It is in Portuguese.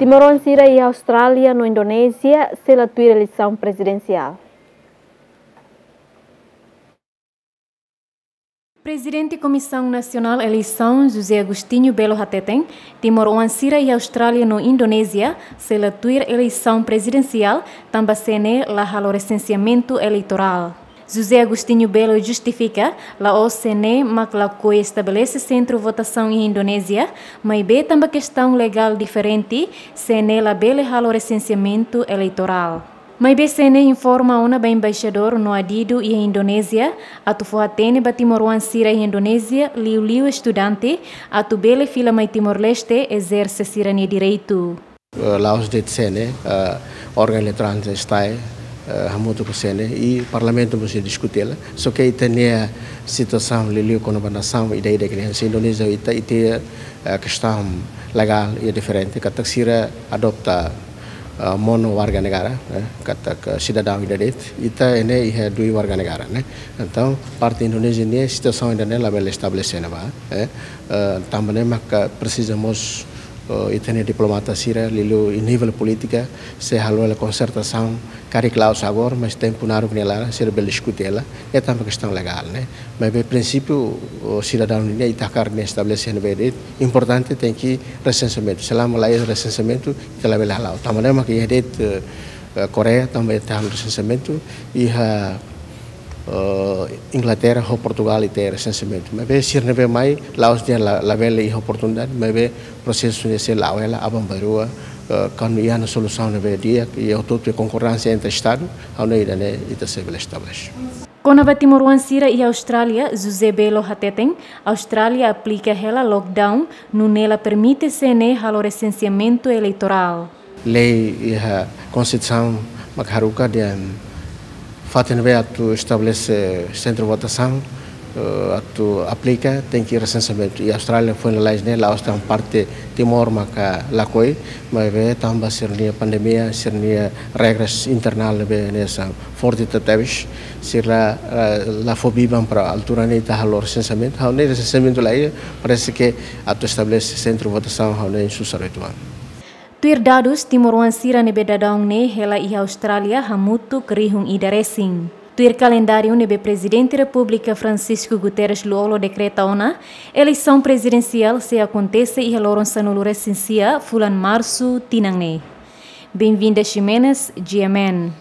Timor-Leste e Austrália, no Indonésia, será a eleição presidencial. Presidente da Comissão Nacional Eleição, José Agostinho Belo Hateteng, Timor-Leste e Austrália, no Indonésia, será a eleição presidencial, também sene lá o recenseamento eleitoral. José Agostinho Belo justifica la OCN que estabelece centro de votação em Indonésia, mas bem também questão legal diferente, CNE la bele o recenseamento eleitoral. Mas bem CNE informa uma embaixador no adido em Indonésia, a tu foatene ba Timor-Leste e Indonésia, liu estudante, a tu bele fila mai Timor-Leste exerce sirania direito. Laos de CNE, órgão eleitoral está muito com e o parlamento mesti discutir só que tem a situação liliu com a nação ideia da criança Indonésia itu a questão legal é diferente kata sira adopta mono warga negara kata cidadão indonésio ita ini é dua warga negara né então parte Indonésia ini situação ainda não é estabelecida também maka precisamos itene diplomata sira lilu em nível política se halou a concertação cariklaus agora mas tem punaru nela ser bel discutela é também questão legal né mas em princípio o cidadão ini itakar ne estabelecer bem importante tem que recenseamento selama lá é recenseamento ela bel halal também mas que é Coreia também tem recenseamento e Inglaterra ou Portugal tem recenseamento mas bem se não mais Laos tem la bela oportunidade mas bem processo nesse lá ela abambarua quando ia na solução na dia e o todo concorrência entre estado ao neira né ita se estabelece. Com a Timor-Leste e Austrália, José Belo Hateteng, Austrália aplica ela lockdown, não nela permite CNE o recenseamento eleitoral. Lei e a Constituição Makharuka de Fatin ve atu estabelece centro de votação, atu aplica tem que recenseamento e a Austrália foi na lei né, Laos tem parte Timor maka lakoi, mas ve também sernia pandemia, sernia regras internal ve nessa forte tatevis, será la fobia para a altura nem tá o recenseamento, há nem recenseamento lá parece que atu estabelece centro de votação há nem susarituan. Tuir dados Timor-Leste nebe dadong ne hela i Austrália hamutu kerihung idaresing. Tuir calendário nebe Presidente da República Francisco Guterres luolo decreta ona, eleição presidencial se acontece e haloron sanulu recensia fulan março tinang ne. Bem-vinda Ximenes, GMN.